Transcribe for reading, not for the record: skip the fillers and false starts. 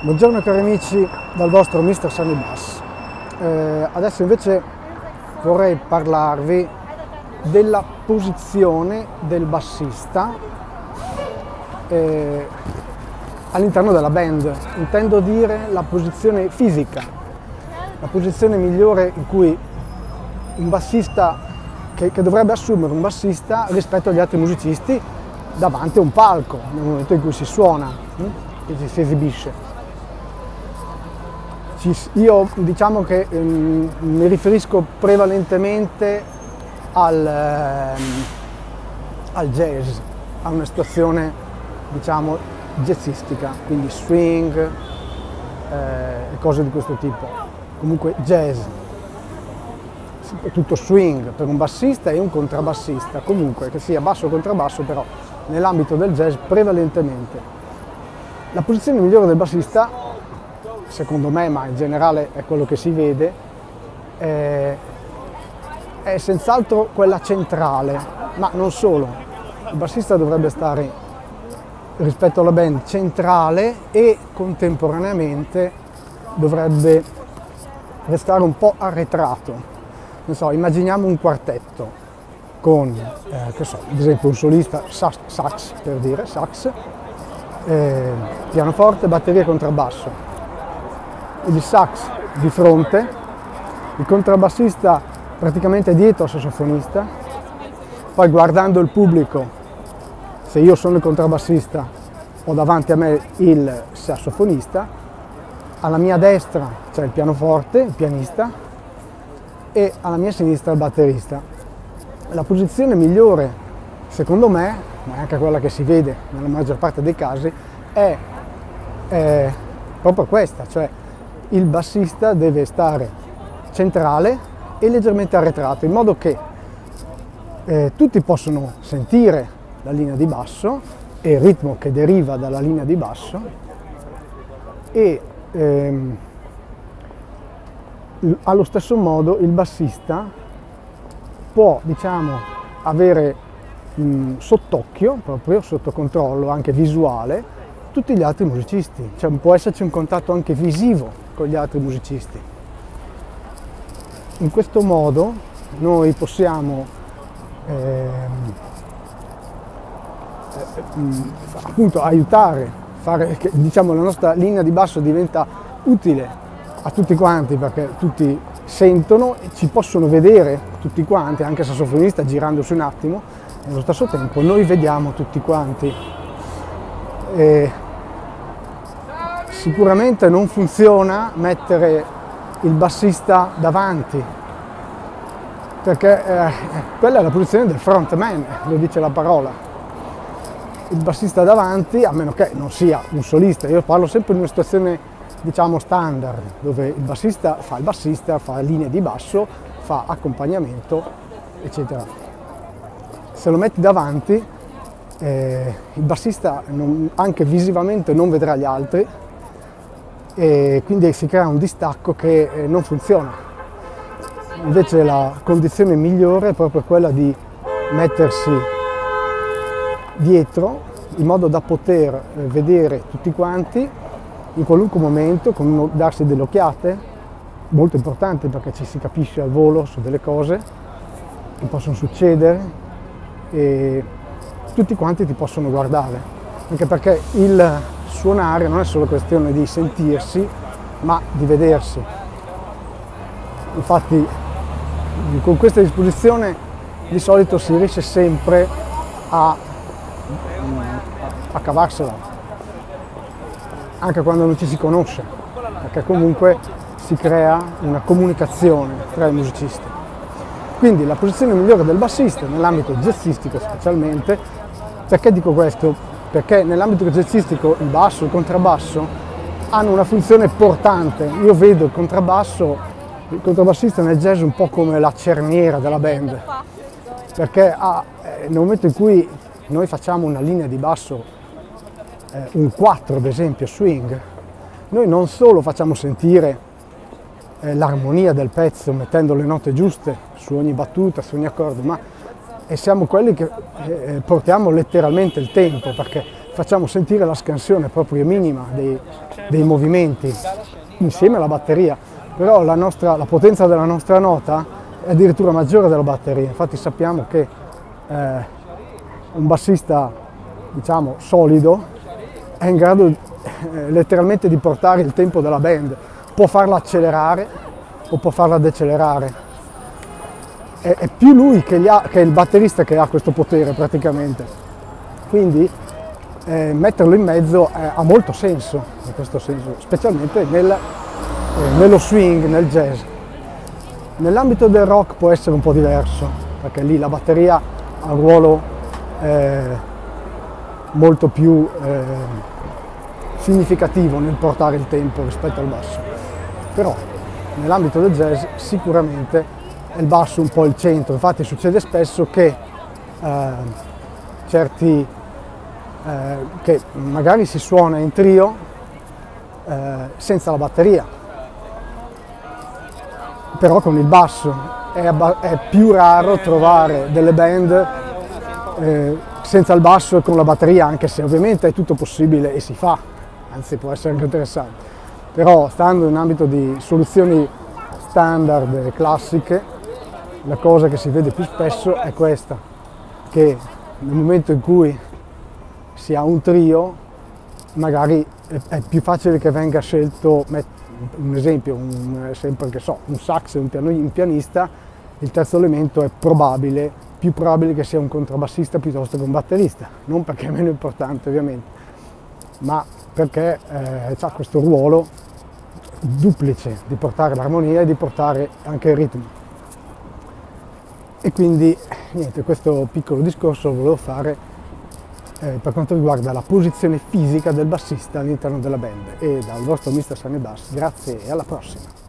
Buongiorno cari amici dal vostro Mr. Sunny Bass. Adesso invece vorrei parlarvi della posizione del bassista all'interno della band. Intendo dire la posizione fisica, la posizione migliore in cui un bassista, che dovrebbe assumere un bassista rispetto agli altri musicisti davanti a un palco, nel momento in cui si suona, che si esibisce. Io diciamo che mi riferisco prevalentemente al jazz, a una situazione diciamo jazzistica, quindi swing e cose di questo tipo. Comunque jazz, soprattutto swing per un bassista e un contrabbassista, comunque che sia basso o contrabbasso, però nell'ambito del jazz prevalentemente. La posizione migliore del bassista, secondo me, ma in generale è quello che si vede, è senz'altro quella centrale, ma non solo. Il bassista dovrebbe stare rispetto alla band centrale e contemporaneamente dovrebbe restare un po' arretrato. Non so, immaginiamo un quartetto con, che so, ad esempio un solista sax, per dire, sax, pianoforte, batteria e contrabbasso. Il sax di fronte, il contrabbassista praticamente dietro al sassofonista, poi guardando il pubblico, se io sono il contrabbassista ho davanti a me il sassofonista, alla mia destra c'è il pianoforte, il pianista, e alla mia sinistra il batterista. La posizione migliore, secondo me, ma è anche quella che si vede nella maggior parte dei casi, è proprio questa, cioè il bassista deve stare centrale e leggermente arretrato, in modo che tutti possono sentire la linea di basso e il ritmo che deriva dalla linea di basso e allo stesso modo il bassista può, diciamo, avere sott'occhio, proprio sotto controllo anche visuale, tutti gli altri musicisti, cioè può esserci un contatto anche visivo con gli altri musicisti. In questo modo noi possiamo appunto aiutare, fare che, diciamo, la nostra linea di basso diventa utile a tutti quanti, perché tutti sentono e ci possono vedere tutti quanti, anche il sassofonista girandosi un attimo, e allo stesso tempo noi vediamo tutti quanti. Sicuramente non funziona mettere il bassista davanti, perché quella è la posizione del frontman, lo dice la parola. Il bassista davanti, a meno che non sia un solista, io parlo sempre di una situazione diciamo standard, dove il bassista, fa linee di basso, fa accompagnamento, eccetera. Se lo metti davanti, il bassista anche visivamente non vedrà gli altri, e quindi si crea un distacco che non funziona. Invece la condizione migliore è proprio quella di mettersi dietro in modo da poter vedere tutti quanti in qualunque momento, darsi delle occhiate, molto importante perché ci si capisce al volo su delle cose che possono succedere e tutti quanti ti possono guardare, anche perché il suonare non è solo questione di sentirsi, ma di vedersi. Infatti con questa disposizione di solito si riesce sempre a cavarsela, anche quando non ci si conosce, perché comunque si crea una comunicazione tra i musicisti. Quindi la posizione migliore del bassista nell'ambito jazzistico specialmente, perché dico questo? Perché nell'ambito jazzistico il basso e il contrabbasso hanno una funzione portante. Io vedo il contrabbassista nel jazz un po' come la cerniera della band, perché nel momento in cui noi facciamo una linea di basso, un 4 ad esempio, swing, noi non solo facciamo sentire l'armonia del pezzo mettendo le note giuste su ogni battuta, su ogni accordo, ma siamo quelli che portiamo letteralmente il tempo, perché facciamo sentire la scansione proprio minima dei movimenti insieme alla batteria, però la potenza della nostra nota è addirittura maggiore della batteria. Infatti sappiamo che un bassista, diciamo, solido è in grado letteralmente di portare il tempo della band, può farla accelerare o può farla decelerare. È più lui che il batterista che ha questo potere praticamente. Quindi metterlo in mezzo ha molto senso, in questo senso, specialmente nello swing, nel jazz. Nell'ambito del rock può essere un po' diverso, perché lì la batteria ha un ruolo molto più significativo nel portare il tempo rispetto al basso. Però nell'ambito del jazz sicuramente è il basso un po' il centro. Infatti succede spesso che che magari si suona in trio senza la batteria, però con il basso. È più raro trovare delle band senza il basso e con la batteria, anche se ovviamente è tutto possibile e si fa, anzi può essere anche interessante. Però stando in ambito di soluzioni standard e classiche, la cosa che si vede più spesso è questa, che nel momento in cui si ha un trio magari è più facile che venga scelto, un esempio, sempre che so, un sax e un pianista, il terzo elemento è più probabile che sia un contrabbassista piuttosto che un batterista, non perché è meno importante ovviamente, ma perché ha questo ruolo duplice di portare l'armonia e di portare anche il ritmo. E quindi niente, questo piccolo discorso lo volevo fare per quanto riguarda la posizione fisica del bassista all'interno della band. E dal vostro Mr. Sunny Bass, grazie e alla prossima!